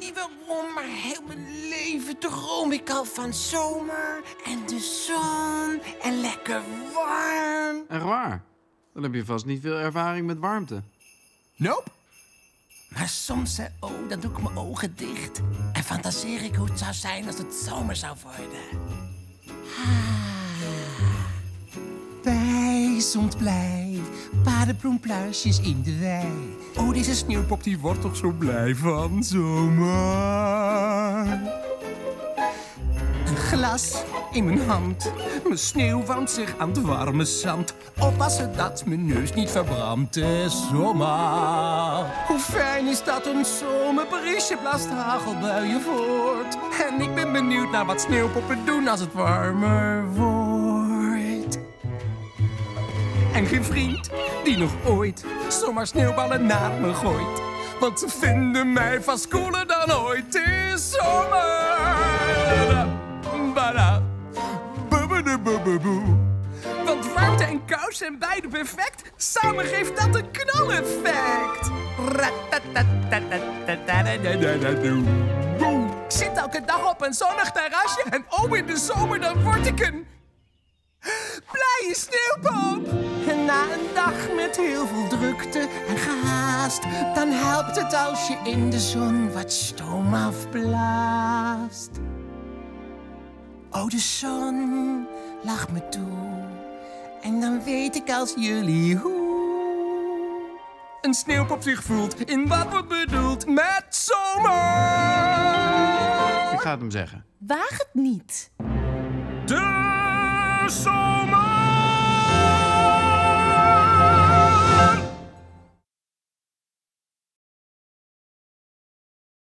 niet waarom, maar heel mijn leven droom ik al van zomer en de zon en lekker warm. Echt waar? Dan heb je vast niet veel ervaring met warmte. Nope. Maar soms, dan doe ik mijn ogen dicht en fantaseer ik hoe het zou zijn als het zomer zou worden. Wij zond blij, paardenbloempluisjes in de wei. Oh, deze sneeuwpop die wordt toch zo blij van zomer. Een glas in mijn hand, mijn sneeuw warmt zich aan het warme zand. Oppassen dat mijn neus niet verbrandt, zomer. Hoe fijn is dat een zomerbriesje blaast hagelbuien voort. En ik ben benieuwd naar wat sneeuwpoppen doen als het warmer wordt. En geen vriend die nog ooit zomaar sneeuwballen naar me gooit. Want ze vinden mij vast cooler dan ooit. Het is zomer. Bada. Boe. Want warmte en kou zijn beide perfect. Samen geeft dat een knaleffect. Ik zit elke dag op een zonnig terrasje. En in de zomer dan word ik een blije sneeuwpop. En na een dag met heel veel drukte en gehaast, dan helpt het als je in de zon wat stoom afblaast. Oh, de zon lacht me toe. En dan weet ik als jullie hoe een sneeuwpop zich voelt in wat wordt bedoeld met zomer. Ik ga het hem zeggen. Waag het niet. De zomer.